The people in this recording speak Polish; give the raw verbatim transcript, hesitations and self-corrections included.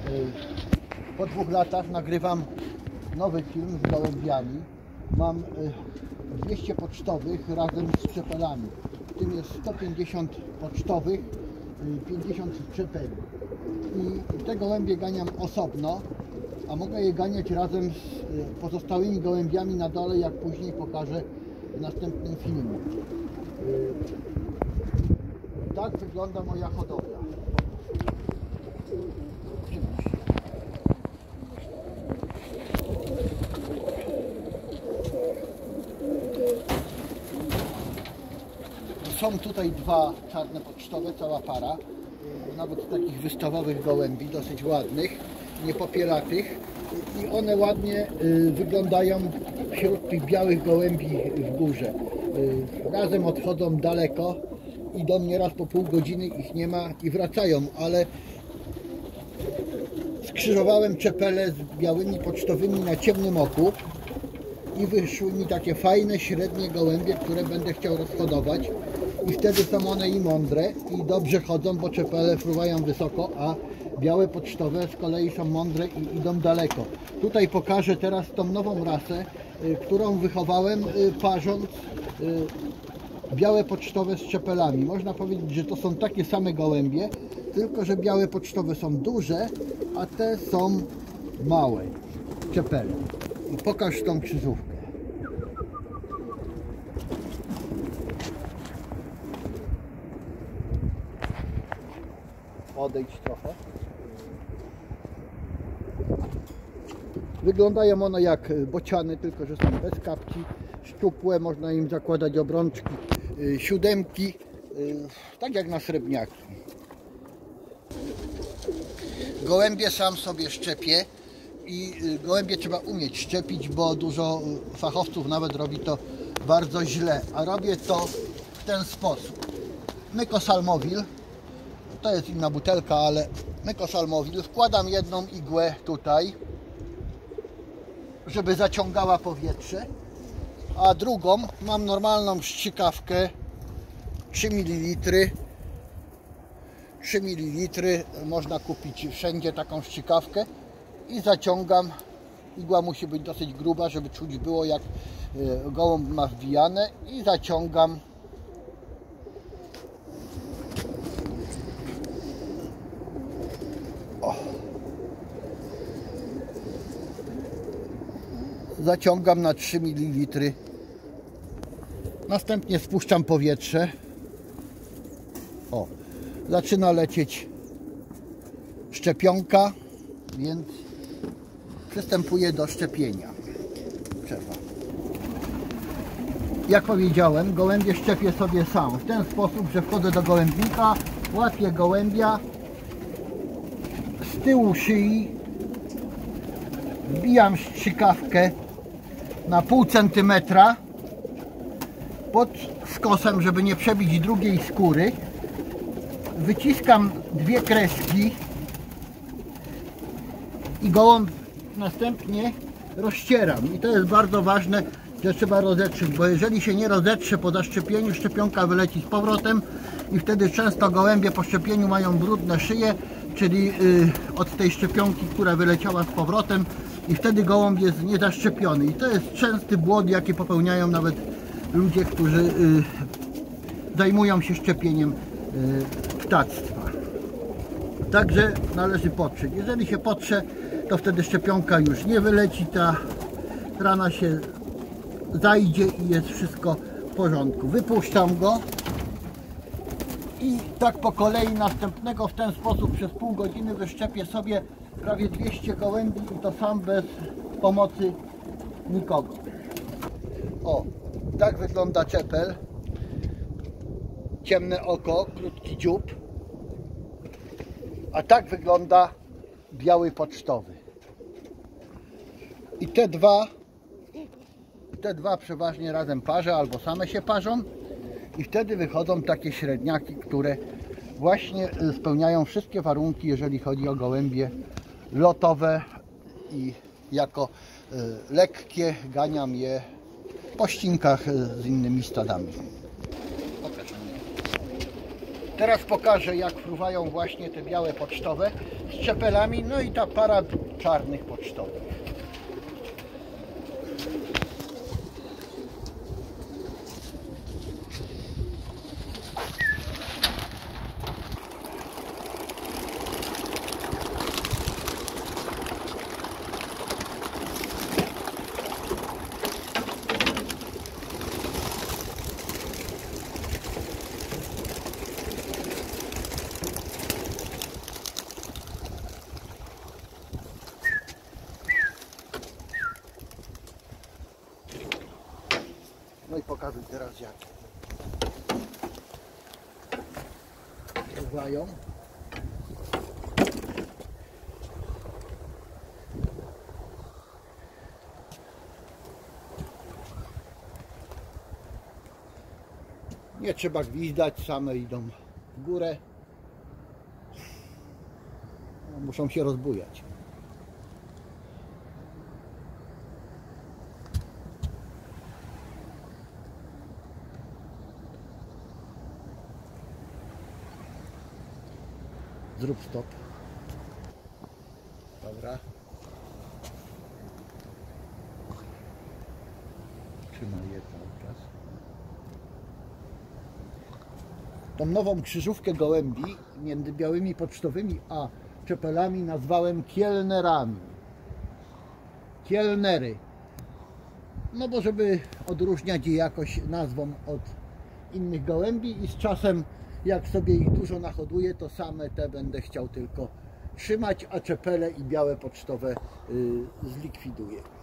Po dwóch latach nagrywam nowy film z gołębiami. Mam dwieście pocztowych razem z czepelami. W tym jest sto pięćdziesiąt pocztowych, pięćdziesiąt czepeli. I te gołębie ganiam osobno, a mogę je ganiać razem z pozostałymi gołębiami na dole, jak później pokażę w następnym filmie. Tak wygląda moja hodowla. Są tutaj dwa czarne pocztowe, cała para, nawet takich wystawowych gołębi, dosyć ładnych, niepopielatych, i one ładnie wyglądają wśród tych białych gołębi w górze. Razem odchodzą daleko, idą nieraz po pół godziny, ich nie ma i wracają, ale skrzyżowałem czepele z białymi pocztowymi na ciemnym oku i wyszły mi takie fajne, średnie gołębie, które będę chciał rozhodować. I wtedy są one i mądre, i dobrze chodzą, bo czepele fruwają wysoko, a białe pocztowe z kolei są mądre i idą daleko. Tutaj pokażę teraz tą nową rasę, którą wychowałem, parząc białe pocztowe z czepelami. Można powiedzieć, że to są takie same gołębie, tylko że białe pocztowe są duże, a te są małe czepele. I pokaż tą krzyżówkę. Odejdź trochę. Wyglądają one jak bociany, tylko że są bez kapci, szczupłe, można im zakładać obrączki, siódemki, tak jak na srebrniaki. Gołębie sam sobie szczepię i gołębie trzeba umieć szczepić, bo dużo fachowców nawet robi to bardzo źle, a robię to w ten sposób. Mycosalmowil, to jest inna butelka, ale mycosalmowil, wkładam jedną igłę tutaj, żeby zaciągała powietrze, a drugą mam normalną strzykawkę trzy mililitry. trzy mililitry można kupić wszędzie taką strzykawkę i zaciągam. Igła musi być dosyć gruba, żeby czuć było, jak gołąb ma wbijane, i zaciągam. O. Zaciągam na trzy mililitry. Następnie spuszczam powietrze. O, zaczyna lecieć szczepionka, więc przystępuję do szczepienia. Trzeba. Jak powiedziałem, gołębie szczepię sobie sam w ten sposób, że wchodzę do gołębnika, łapię gołębia z tyłu szyi, wbijam strzykawkę na pół centymetra pod skosem, żeby nie przebić drugiej skóry. Wyciskam dwie kreski i gołąb następnie rozcieram. I to jest bardzo ważne, że trzeba rozetrzeć, bo jeżeli się nie rozetrze po zaszczepieniu, szczepionka wyleci z powrotem i wtedy często gołębie po szczepieniu mają brudne szyje, czyli yy, od tej szczepionki, która wyleciała z powrotem, i wtedy gołąb jest niezaszczepiony. I to jest częsty błąd, jaki popełniają nawet ludzie, którzy yy, zajmują się szczepieniem yy, ptactwa. Także należy potrzeć. Jeżeli się potrze, to wtedy szczepionka już nie wyleci, ta rana się zajdzie i jest wszystko w porządku. Wypuszczam go i tak po kolei następnego w ten sposób przez pół godziny wyszczepię sobie prawie dwieście gołębi, i to sam bez pomocy nikogo. O, tak wygląda czepel. Ciemne oko, krótki dziób. A tak wygląda biały pocztowy. I te dwa, te dwa przeważnie razem parzę albo same się parzą, i wtedy wychodzą takie średniaki, które właśnie spełniają wszystkie warunki, jeżeli chodzi o gołębie lotowe, i jako lekkie ganiam je po ścinkach z innymi stadami. Pokaż. Teraz pokażę, jak fruwają właśnie te białe pocztowe z czepelami, no i ta para czarnych pocztowych. No i pokażę teraz, jak fruwają. Nie trzeba gwizdać, same idą w górę. No, muszą się rozbujać. Zrób stop. Dobra. Trzymaj je cały czas. Tą nową krzyżówkę gołębi między białymi pocztowymi a czepelami nazwałem kielnerami. Kielnery. No bo żeby odróżniać je jakoś nazwą od innych gołębi i z czasem, jak sobie ich dużo nahoduję, to same te będę chciał tylko trzymać, a czepele i białe pocztowe yy, zlikwiduję.